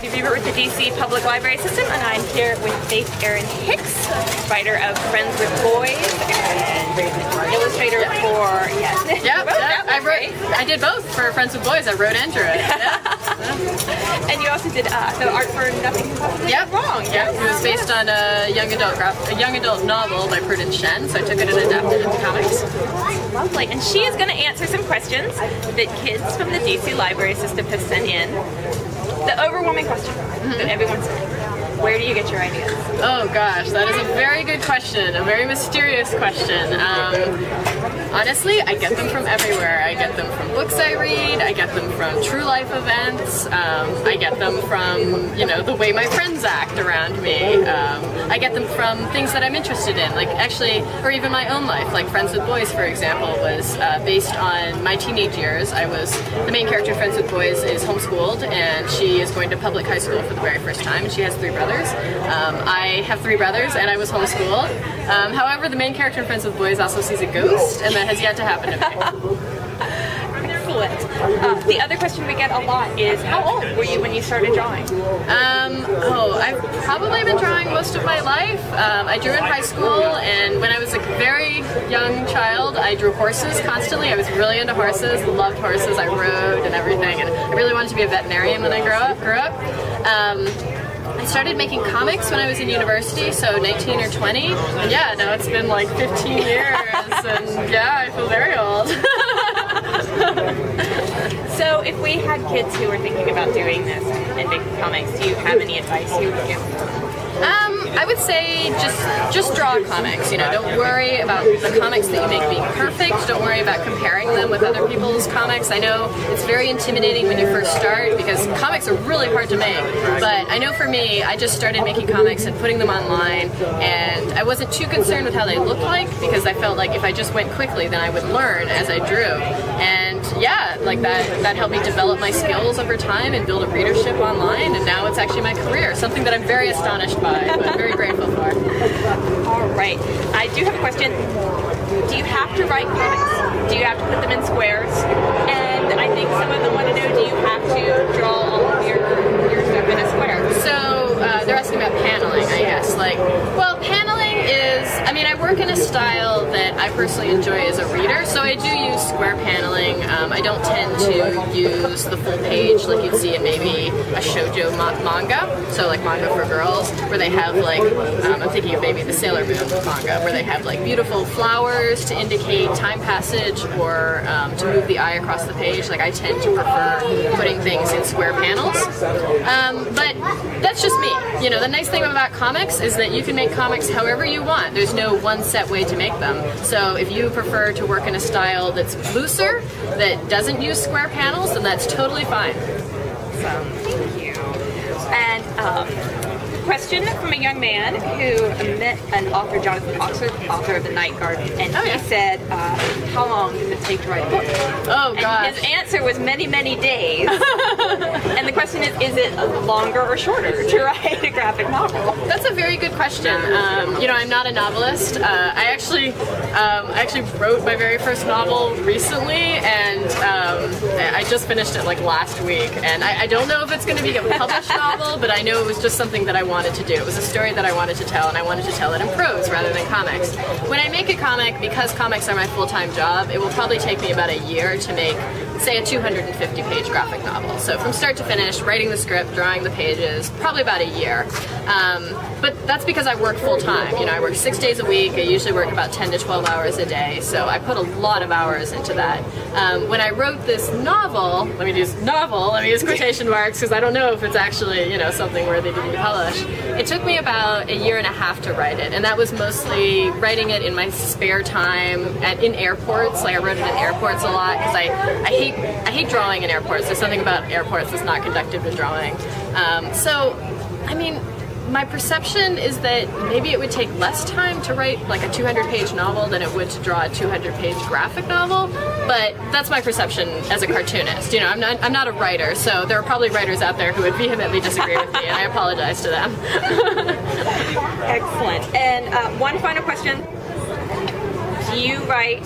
Matthew Beaver with the DC Public Library System, and I'm here with Erin Hicks, writer of Friends with Boys and illustrator for I did both for Friends with Boys. I wrote and drew it. And you also did the art for Nothing Can Possibly Go Wrong. Yep, it was based on a young adult novel by Prudence Shen, so I took it and adapted it to comics. Lovely, and she is going to answer some questions that kids from the DC Library System have sent in. The overwhelming question that everyone's saying: where do you get your ideas? Oh gosh, that is a very good question, a very mysterious question. Honestly, I get them from everywhere. I get them from books I read, I get them from true life events, I get them from, the way my friends act around me. I get them from things that I'm interested in, like actually, or even my own life, like Friends with Boys, for example, was based on my teenage years. The main character of Friends with Boys is homeschooled, and she is going to public high school for the very first time, and she has 3 brothers. I have 3 brothers, and I was homeschooled. However, the main character in Friends with Boys also sees a ghost, and that has yet to happen to me. Excellent. The other question we get a lot is, how old were you when you started drawing? I've probably been drawing most of my life. I drew in high school, and when I was a very young child, I drew horses constantly. I was really into horses, loved horses. I rode and everything, and I really wanted to be a veterinarian when I grew up. I started making comics when I was in university, so 19 or 20, and yeah, now it's been like 15 years, and yeah, I feel very old. So if we had kids who were thinking about doing this and making comics, do you have any advice you would give them? I would say just draw comics. Don't worry about the comics that you make being perfect. Don't worry about comparing them with other people's comics. I know it's very intimidating when you first start because comics are really hard to make. But I know for me, I just started making comics and putting them online, and I wasn't too concerned with how they looked like because I felt like if I just went quickly, then I would learn as I drew. And yeah, like that helped me develop my skills over time and build a readership online, and now it's actually my career, something that I'm very astonished by, but I'm very grateful for. All right. I do have a question. Do you have to write comics? Do you have to put them in squares? And I think some of them want to know, do you have to draw all of your stuff in a square? So they're asking about paneling, I guess. Well, paneling is, I work in a style that I personally enjoy as a reader, so I do use square paneling. I don't tend to use the full page like you'd see in maybe a shoujo manga, so like manga for girls, where they have I'm thinking of maybe the Sailor Moon manga, where they have beautiful flowers to indicate time passage or to move the eye across the page. I tend to prefer putting things in square panels. But that's just me. The nice thing about comics is that you can make comics however you want. There's no one set way to make them. So if you prefer to work in a style that's looser, that doesn't use square panels, then that's totally fine. Awesome. Thank you. And question from a young man who met an author, Jonathan Oxford, author of The Night Garden, and he said, how long does it take to write a book? Oh, gosh. And his answer was many, many days. And the question is it longer or shorter to write a graphic novel? That's a very good question. I'm not a novelist. I actually wrote my very first novel recently, and I just finished it last week. And I don't know if it's going to be a published novel, but I know it was just something that I wanted to do. It was a story that I wanted to tell, and I wanted to tell it in prose rather than comics. When I make a comic, because comics are my full-time job, it will probably take me about a year to make, say, a 250-page graphic novel. So from start to finish, writing the script, drawing the pages, probably about a year. But that's because I work full-time. I work 6 days a week. I usually work about 10 to 12 hours a day, so I put a lot of hours into that. When I wrote this novel, let me use quotation marks because I don't know if it's actually, something worthy to be published. It took me about a year and a half to write it, and that was mostly writing it in my spare time in airports. I wrote it in airports a lot because I hate drawing in airports. There's something about airports that's not conducive to drawing. My perception is that maybe it would take less time to write a 200-page novel than it would to draw a 200-page graphic novel, but that's my perception as a cartoonist. I'm not a writer, so there are probably writers out there who would vehemently disagree with me, and I apologize to them. Excellent. And one final question. Do you write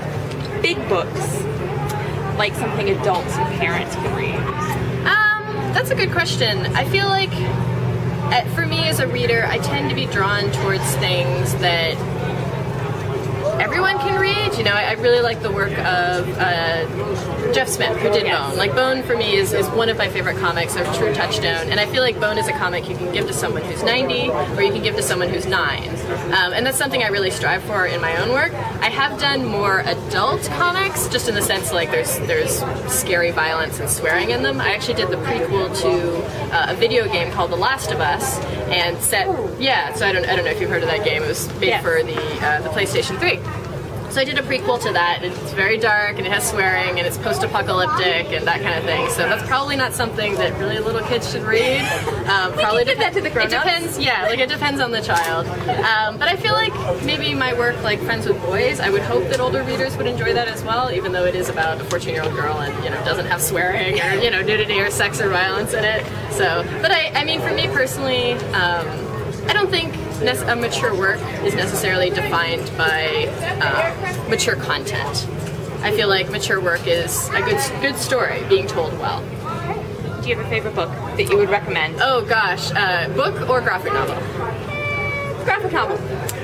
big books, like something adults and parents can read? That's a good question. I feel like, for me as a reader, I tend to be drawn towards things that everyone can read. You know, I really like the work of Jeff Smith, who did Bone. Like, Bone for me is one of my favorite comics, a true touchstone, and I feel like Bone is a comic you can give to someone who's 90, or you can give to someone who's 9. And that's something I really strive for in my own work. I have done more adult comics, just in the sense like there's scary violence and swearing in them. I actually did the prequel to a video game called The Last of Us, and so I don't know if you've heard of that game. It was made for the PlayStation 3. So I did a prequel to that, and it's very dark, and it has swearing, and it's post-apocalyptic, and that kind of thing. So that's probably not something that really little kids should read. Probably give that to the grown-ups. It depends, yeah, like it depends on the child. But I feel like maybe my work, like Friends with Boys, I would hope that older readers would enjoy that as well, even though it is about a 14-year-old girl and, you know, doesn't have swearing or, you know, nudity or sex or violence in it. So, but I mean, for me personally, I don't think a mature work is necessarily defined by mature content. I feel like mature work is a good story being told well. Do you have a favorite book that you would recommend? Oh gosh, book or graphic novel? Graphic novel.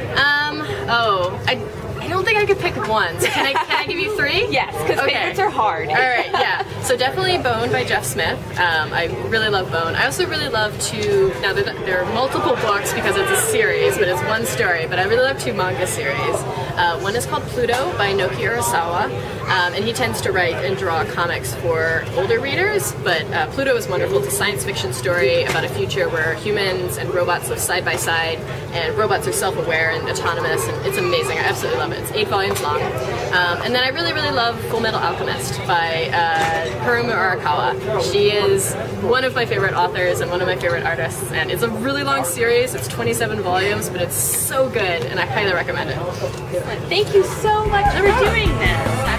I don't think I could pick one. So can I give you 3? Yes, because favorites are hard. All right, yeah. So definitely Bone by Jeff Smith. I really love Bone. I also really love now there are multiple books because it's a series, but it's one story, but I really love 2 manga series. One is called Pluto by Naoki Urasawa, and he tends to write and draw comics for older readers, but Pluto is wonderful. It's a science fiction story about a future where humans and robots live side by side, and robots are self-aware and autonomous, and it's amazing. I absolutely love it. It's 8 volumes long. And then I really, really love Full Metal Alchemist by Harumu Arakawa. She is one of my favorite authors and one of my favorite artists, and it's a really long series. It's 27 volumes, but it's so good, and I highly recommend it. Thank you so much for doing this.